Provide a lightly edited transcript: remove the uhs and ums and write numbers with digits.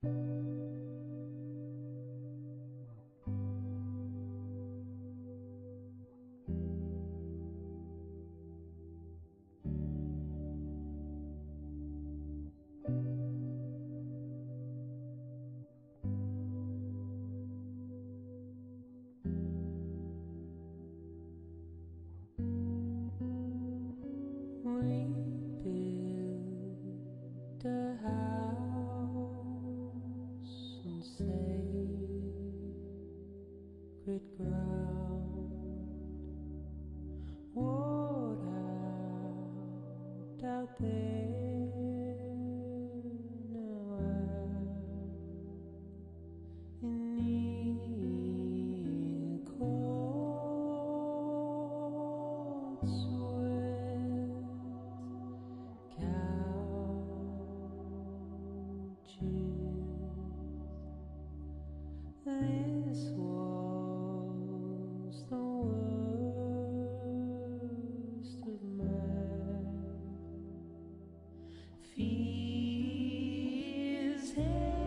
We built a house on sacred ground. What out there now in near cold sweat couches. This was the worst of my fears.